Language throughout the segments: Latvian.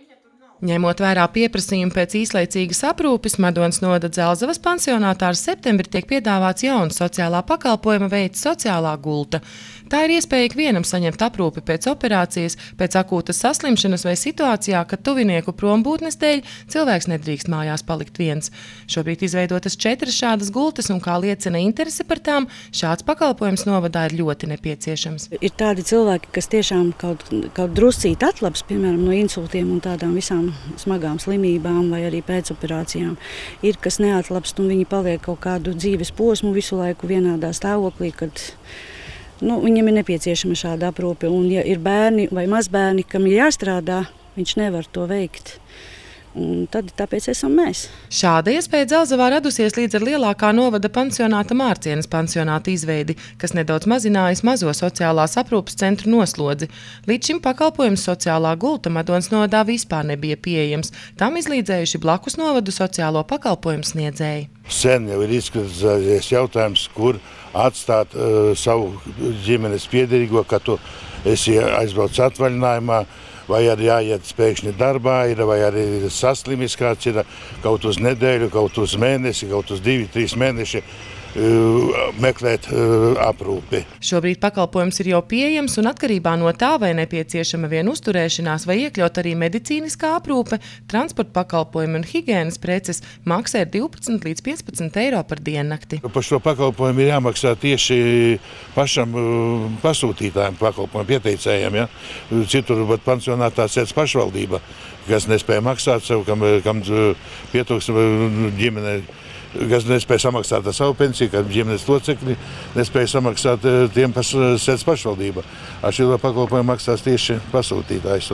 Ņemot vērā pieprasījumu pēc īslaicīgas aprūpes, Madonas novada Dzelzavas pansionātā ar septembri tiek piedāvāts jauns sociālā pakalpojuma veids sociālā gulta. Tā ir iespēja ikvienam saņemt aprūpi pēc operācijas, pēc akūtas saslimšanas vai situācijā, kad tuvinieku prombūtnes dēļ cilvēks nedrīkst mājās palikt viens. Šobrīd izveidotas 4 šādas gultas un, kā liecina interese par tām, šāds pakalpojums novadā ir ļoti nepieciešams. Ir tādi cilvēki, kas tiešām kaut druscīt atlaps, piemēram, no insultiem un tādām visām smagām slimībām vai arī pēcoperācijām. Ir, kas neatlapst un viņi paliek kaut kādu dzīves posmu visu laiku vienādā stāvoklī, kad viņam ir nepieciešama šāda aprūpe. Un ja ir bērni vai mazbērni, kam ir jāstrādā, viņš nevar to veikt. Un tad tāpēc esam mēs. Šāda iespēja Dzelzavā radusies līdz ar lielākā novada pansionāta Mārcienes pansionāta izveidi, kas nedaudz mazinājis mazo sociālās aprūpes centru noslodzi. Līdz šim pakalpojums sociālā gulta Madonas novadā vispār nebija pieejams. Tam izlīdzējuši blakus novadu sociālo pakalpojumu sniedzēji. Sen jau ir izkristalizējies jautājums, kur atstāt savu ģimenes piederīgo, ka tu esi aizbrauc atvaļinājumā, vai arī jāiet pēkšņi darbā, vai arī saslimis kāds ir kaut uz nedēļu, kaut uz mēnesi, kaut uz 2-3 mēneši meklēt aprūpi. Šobrīd pakalpojums ir jau pieejams un atkarībā no tā, vai nepieciešama vien uzturēšanās, vai iekļaut arī medicīniskā aprūpe, transporta pakalpojumi un higienas preces maksā 12 līdz 15 eiro par diennakti. Par šo pakalpojumu ir jāmaksā tieši pašam pasūtītājiem, pakalpojumu pieteicējiem. Ja? Citur pansionātā sēdz pašvaldība, kas nespēja maksāt sev, kam pietūks ģimene, kas nespēja samaksāt ar savu pensiju, kad ģimenes locekļi nespēja samaksāt tiem, kas sēdz pašvaldība. Ar šo pakalpojumu maksās tieši pasūtītājs.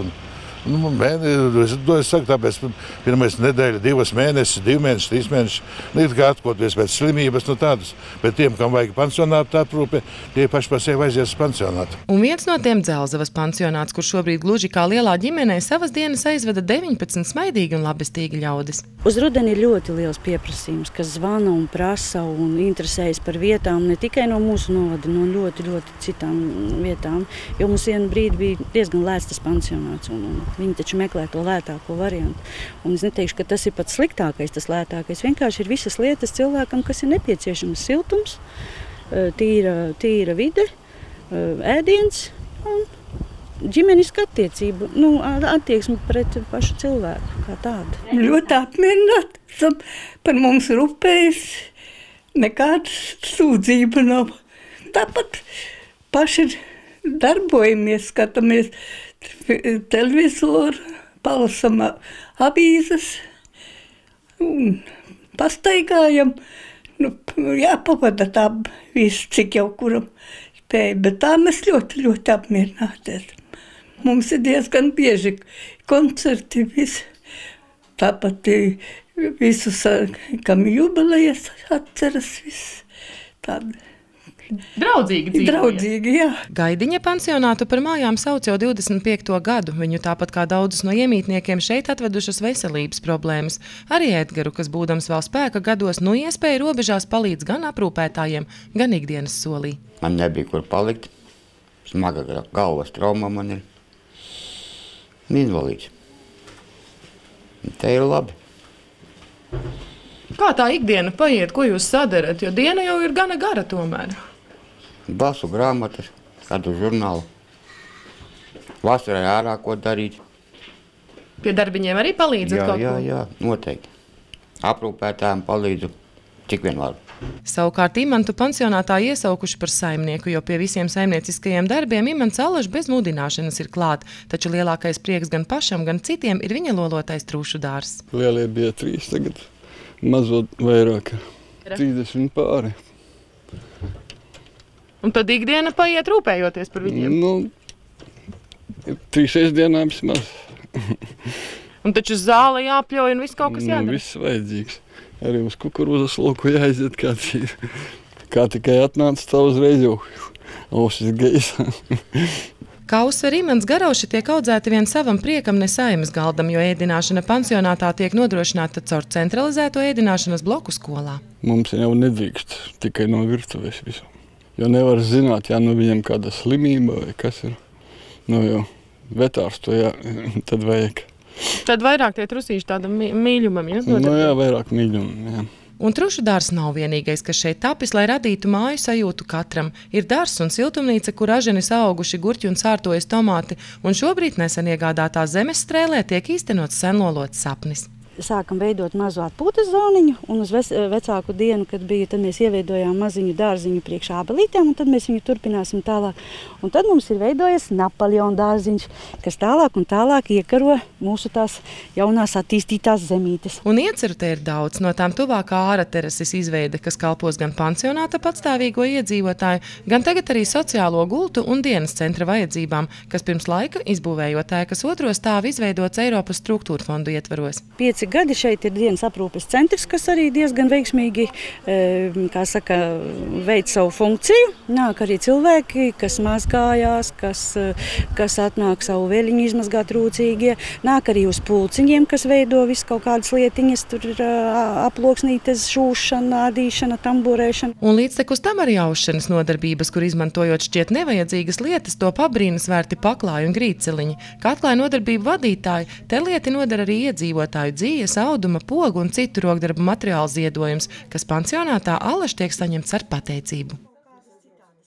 Es saku, tāpēc pirmais nedēļa, 2 mēnesis, 2 mēneši, 3 mēneši, ir kā atkoties pēc slimības, tādas. Bet tiem, kam vajag pansionāta aprūpe, tie paši par sevi aizies uz pansionātu. Un viens no tiem Dzelzavas pansionāts, kur šobrīd gluži kā lielā ģimenē savas dienas aizveda 19 smaidīgi un labestīgi ļaudis. Uz rudeni ir ļoti liels pieprasījums, kas zvana un prasa un interesējas par vietām, ne tikai no mūsu novada, no ļoti, ļoti citām vietām. Jo mums vienu brīdi bija diezgan lēts tas pansionāts. Viņi taču meklē to lētāko variantu. Un es neteikšu, ka tas ir pats sliktākais, tas lētākais. Vienkārši ir visas lietas cilvēkam, kas ir nepieciešams. Siltums, tīra vide, ēdiens un ģimeniska attiecība, attieksme pret pašu cilvēku kā tādu. Ļoti apmierināti esam, par mums rūpējas, nekāda sūdzība nav. Tāpat paši darbojamies, skatāmies televizoru, palasam avīzes un pastaigājam. Jāpavada tā visu, cik jau kuram spēja, bet tā mēs ļoti, ļoti apmierināti esam. Mums ir diezgan bieži koncerti, tāpat visus, kam jubilejas atceras, viss tāda. Draudzīgi dzīvoja. Draudzīgi, jā. Gaidiņa pansionātu par mājām sauc jau 25. gadu. Viņu tāpat kā daudzus no iemītniekiem šeit atvedušas veselības problēmas. Arī Edgaru, kas būdams vēl spēka gados, iespēja robežās palīdz gan aprūpētājiem, gan ikdienas solī. Man nebija kur palikt. Smaga galvas trauma man ir. Invalīds. Te ir labi. Kā tā ikdiena paiet, ko jūs sadarat? Jo diena jau ir gana gara tomēr. Basu grāmatas, kādu žurnālu. Vasarai ārā ko darīt. Pie darbiņiem arī palīdzat kaut ko? Jā, noteikti. Aprūpētājiem palīdzu, cik vien varu. Savukārt Imantu pansionātā iesaukuši par saimnieku, jo pie visiem saimnieciskajiem darbiem Imants Allaž bez mudināšanas ir klāt, taču lielākais prieks gan pašam, gan citiem ir viņa lolotais trūšu dārs. Lielie bija 3, tagad mazot vairāk, 30 pāri. Un tad ikdiena paiet rūpējoties par viņiem? 3 dienām vismaz. Un taču zāle jāpļauj un viss kaut kas jādara? Viss vajadzīgs. Arī uz kukurūzas lauku jāaiziet kāds ir. Kā tikai atnāca, tā uzreiz jau ausis gaisa. Kā uzsver Imants Garauši, tiek audzēti vien savam priekam, ne saimes galdam, jo ēdināšana pansionātā tiek nodrošināta caur centralizēto ēdināšanas bloku skolā. Mums jau nedrīkst tikai no virtuves visu. Jo nevar zināt, ja viņam kāda slimība vai kas ir. Jau vetārs to tad vajag. Tad vairāk tie trusīši tādam mīļumam, ja? Nu jā, vairāk mīļumam, jā. Un trušu dārs nav vienīgais, kas šeit tapis, lai radītu māju sajūtu katram. Ir dārs un siltumnīca, kur aženis auguši gurķi un sārtojas tomāti, un šobrīd nesen iegādātā zemes strēlē tiek īstenots senlolots sapnis. Sākam veidot mazu atpūtas zoniņu, un uz vecāku dienu, kad bija, tad mēs ieveidojām maziņu dārziņu priekš ābelītēm, un tad mēs viņu turpināsim tālāk. Un tad mums ir veidojies Napoleona dārziņš, kas tālāk un tālāk iekaro mūsu tās jaunās attīstītās zemītes. Un ieceru te ir daudz, no tām tuvākā āra terases izveide, kas kalpos gan pansionāta patstāvīgo iedzīvotāju, gan tagad arī sociālo gultu un dienas centra vajadzībām, kas pirms laika izbūvējot ēkas otro stāvu izveidots Eiropas struktūra fondu ietvaros. 5 gadi šeit ir dienas aprūpes centrs, kas arī diezgan veiksmīgi, kā saka, veic savu funkciju. Nāk arī cilvēki, kas mazgājās, kas atnāk savu veļiņu izmazgāt rūcīgie. Nāk arī uz pulciņiem, kas veido visu kaut kādas lietiņas, tur ir aploksnītes, šūšana, ādīšana, tamburēšana. Un līdztekus tam arī aušanas nodarbības, kur izmantojot šķiet nevajadzīgas lietas, to pabrīnas vērti paklāji un grīdceliņi. Kā atklāja nodarbību vadītāji, te lieti nodara arī iedzīvotāju dzīves, auduma, pogu un citu rokdarbu materiālu ziedojums, kas pansionātā allaž tiek saņemts ar pateicību.